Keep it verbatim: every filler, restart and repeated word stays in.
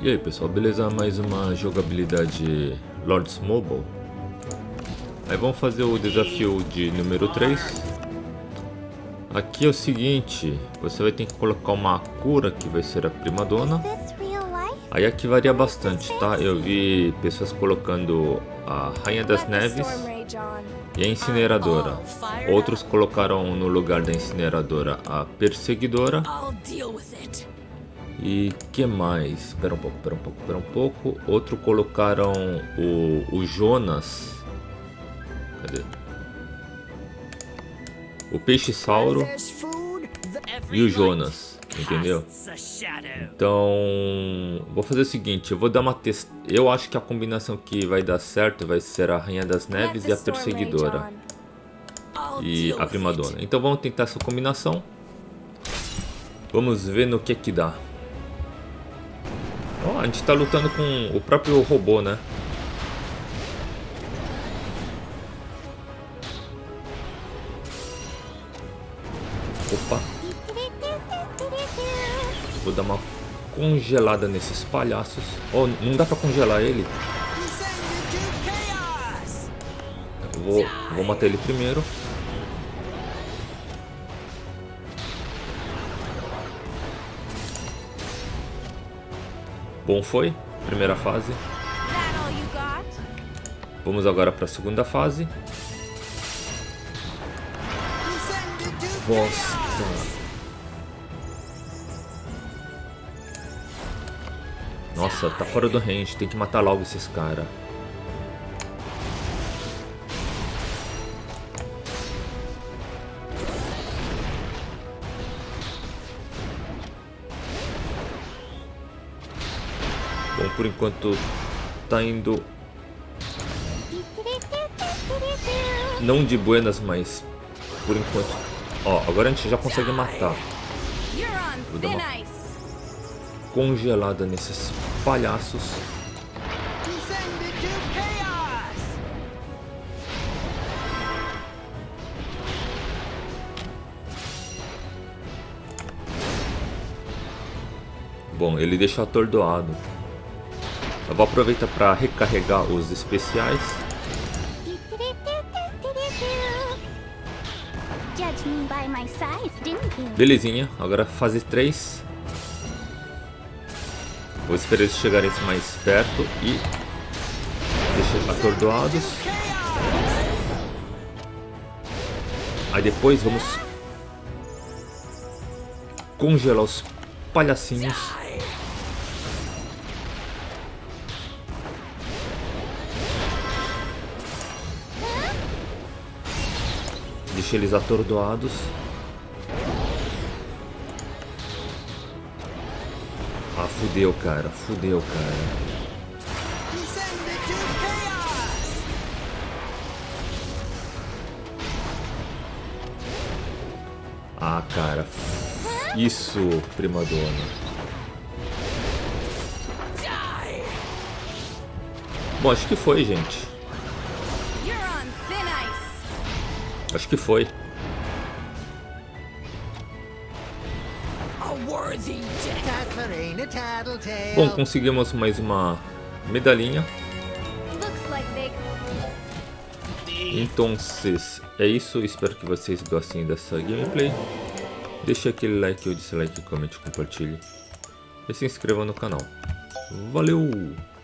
E aí pessoal, beleza? Mais uma jogabilidade Lords Mobile. Aí vamos fazer o desafio de número três. Aqui é o seguinte, você vai ter que colocar uma cura que vai ser a primadona. Aí aqui varia bastante, tá? Eu vi pessoas colocando a Rainha das Neves e a Incineradora. Outros colocaram no lugar da Incineradora a Perseguidora. E que mais? Espera um pouco, espera um pouco, espera um pouco. Outro colocaram o, o Jonas. Cadê? O Peixe-Sauro e o Jonas, entendeu? Então, vou fazer o seguinte, eu vou dar uma test... Eu acho que a combinação que vai dar certo vai ser a Rainha das Neves e a Perseguidora. E a Primadona. Então vamos tentar essa combinação. Vamos ver no que que dá. Oh, a gente tá lutando com o próprio robô, né? Opa. Vou dar uma congelada nesses palhaços. Oh, não dá pra congelar ele. Eu vou, vou matar ele primeiro. Bom, foi. Primeira fase. Vamos agora para a segunda fase. Bosta. Nossa, tá fora do range. Tem que matar logo esses caras. Bom, por enquanto tá indo não de buenas, mas por enquanto, ó, agora a gente já consegue matar. Vou dar uma congelada nesses palhaços. Bom, ele deixou atordoado. Eu vou aproveitar para recarregar os especiais. Belezinha, agora fase três. Vou esperar eles chegarem mais perto e deixar atordoados. Aí depois vamos congelar os palhacinhos. Deixa eles atordoados. Ah, fudeu, cara. Fudeu, cara. Ah, cara. Isso, primadona. Bom, acho que foi, gente. Acho que foi. Bom, conseguimos mais uma medalhinha. Então, é isso. Espero que vocês gostem dessa gameplay. Deixe aquele like ou dislike, comente, compartilhe. E se inscreva no canal. Valeu!